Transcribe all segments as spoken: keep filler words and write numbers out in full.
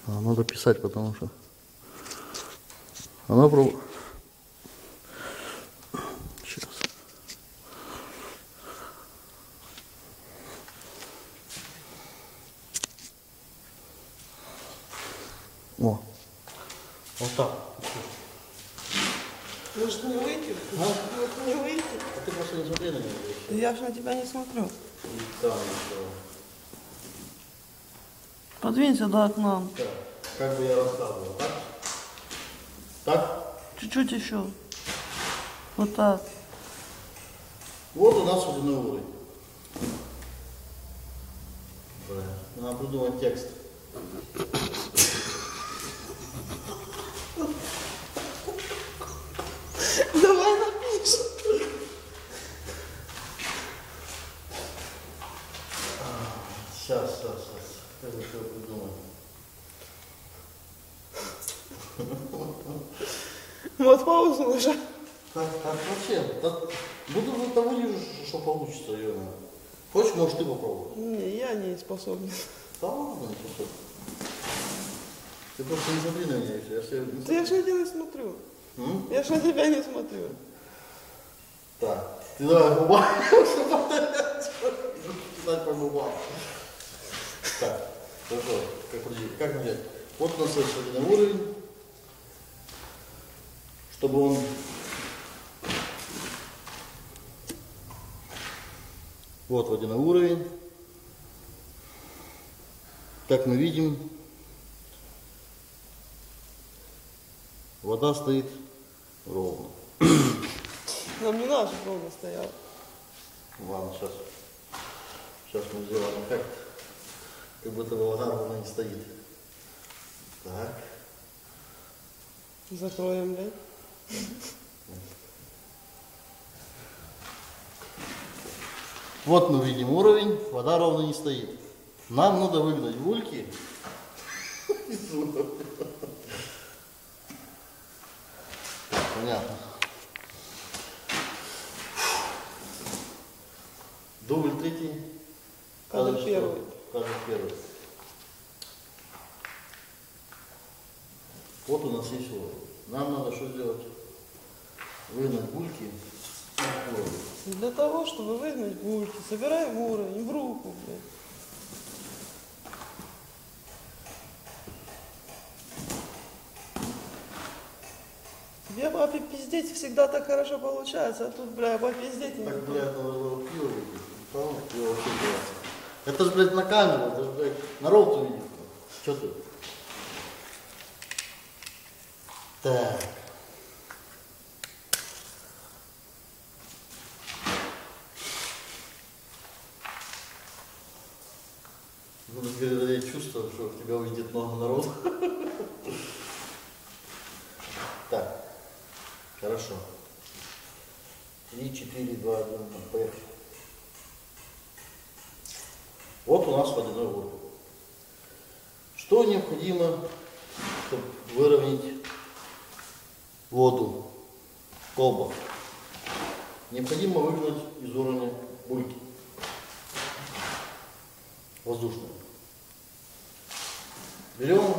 А, надо писать, потому что она пробует. Сейчас. О. Вот так. Может не выйти? А? Может не выйти? А ты просто не смотри на меня. Я же на тебя не смотрю. И там еще. Подвинься до окна. Так, как бы я рассказывал, так? Так? Чуть-чуть еще. Вот так. Вот у нас водяной уровень. Бля, надо придумать текст. Давай напишем. Сейчас, сейчас, сейчас. Как бы что придумать? Вот паузу уже. Так, так вообще, так, буду вот того вижу, что получится, Юрий. Хочешь, можешь ты попробовать? Не, я не способен. Да ладно, не способен. Ты просто не смотри на меня, если я все... Да я ж на тебя не смотрю. М? Я ж на тебя не смотрю. Так, ты давай губами, читать по губам. Так, хорошо, как, как взять? Вот у нас есть водяной уровень, чтобы он вот водяной уровень. Как мы видим, вода стоит ровно. Нам не надо, чтобы ровно стоял. Ладно, сейчас, сейчас мы сделаем эффект, как будто бы вода ровно не стоит. Так. Закроем, да? Вот мы видим уровень, вода ровно не стоит. Нам надо выгнать бульки. Понятно. Дубль третий. Кадр Кадр первый. что? Кадр первый. Вот у нас есть уровень. Нам надо что сделать? Выгнать бульки. Для того, чтобы выгнать бульки, собираем уровень в руку, блядь. Тебе попиздеть всегда так хорошо получается, а тут, бля, попиздеть и Так, не блядь, надо было пиво выпить. Там пиво вообще делается. Это же, блядь, на камеру, это же, блядь, народ увидит. Что ты? Так. Ну, теперь я чувствую, что тебя увидит много народу. Так, хорошо. Три, четыре, два, один, поехали. Вот у нас водяной уровень. Что необходимо, чтобы выровнять воду в колбах? Необходимо выгнать из уровня бульки воздушную. Берем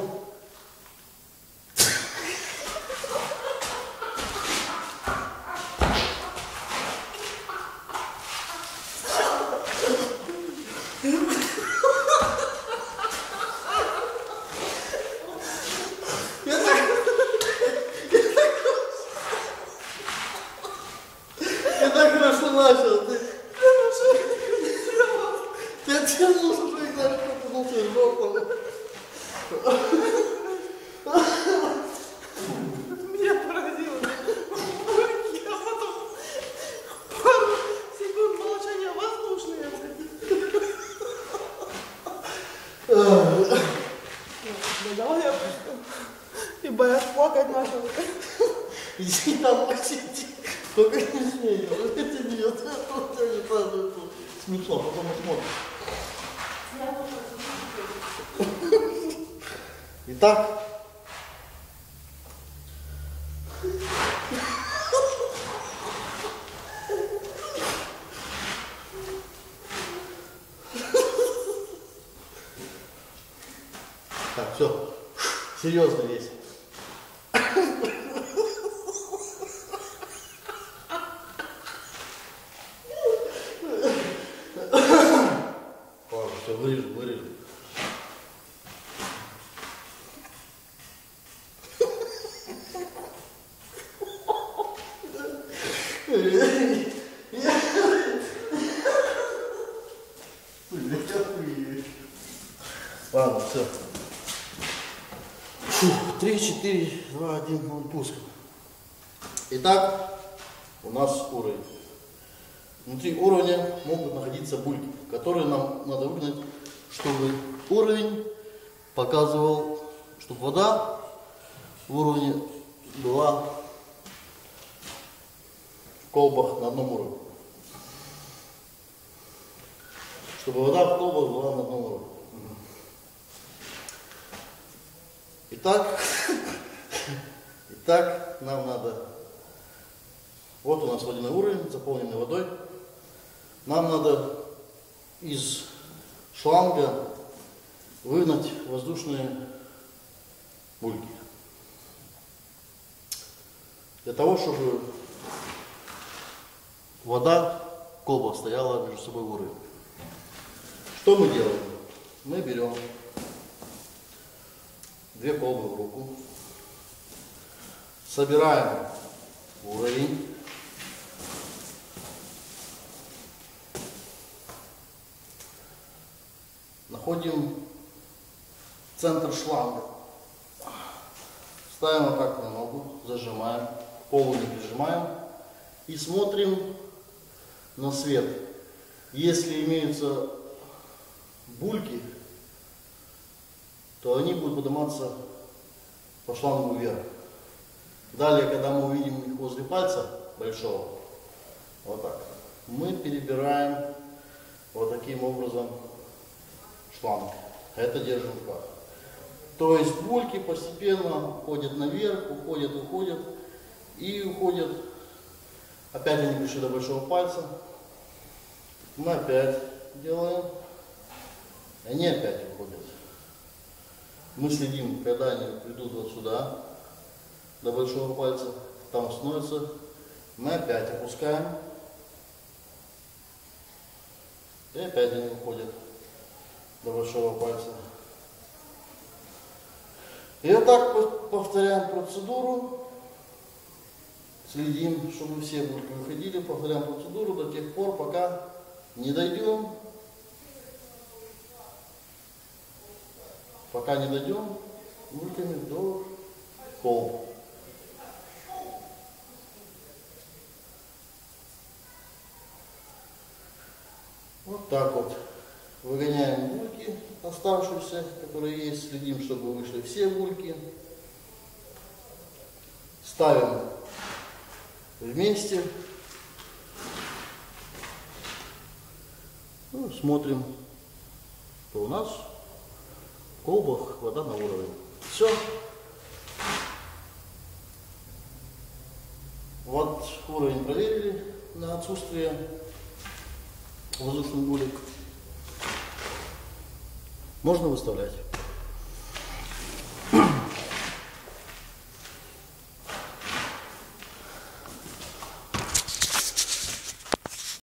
я так хорошо начал. Ты, ты оттянулся, что я даже попутался в жопу. меня поразило. Я потом пару секунд молчания воздушные, блядь. Да давай я ибо я плакать начал. Иди там посиди. Только не смей, это не идет. Это не правда. Смешно, потом смотрим. Итак. Так, все. Серьезно весь. Ладно, все, вырежу, вырежу. Ладно, все. три, четыре, два, один, ноль, пуск. Итак, у нас уровень. Внутри уровня могут находиться бульки, которые нам надо выгнать, чтобы уровень показывал, чтобы вода в уровне была в колбах на одном уровне. Чтобы вода в колбах была на одном уровне. Итак, итак, нам надо, вот у нас водяной уровень, заполненный водой. Нам надо из шланга выгнать воздушные бульки. Для того, чтобы вода в колбах стояла между собой в уровне. Что мы делаем? Мы берем две колбы в руку, собираем уровень, находим центр шланга, ставим вот так на ногу, зажимаем, полу не прижимаем и смотрим на свет. Если имеются бульки, то они будут подниматься по шлангу вверх. Далее, когда мы увидим их возле пальца большого, вот так, мы перебираем вот таким образом шланг. Это держим в руках. То есть бульки постепенно уходят наверх, уходят, уходят и уходят. Опять они пришли до большого пальца. Мы опять делаем. Они опять уходят. Мы следим, когда они придут вот сюда, до большого пальца, там становится, мы опять опускаем, и опять они уходят до большого пальца. И вот так повторяем процедуру, следим, чтобы все бульки выходили, повторяем процедуру до тех пор, пока не дойдем. Пока не дойдем бульками до колб. Вот так вот. Выгоняем бульки оставшиеся, которые есть. Следим, чтобы вышли все бульки. Ставим вместе. Ну, смотрим, что у нас в колбах вода на уровне. Все. Вот уровень проверили на отсутствие воздушных булек. Можно выставлять.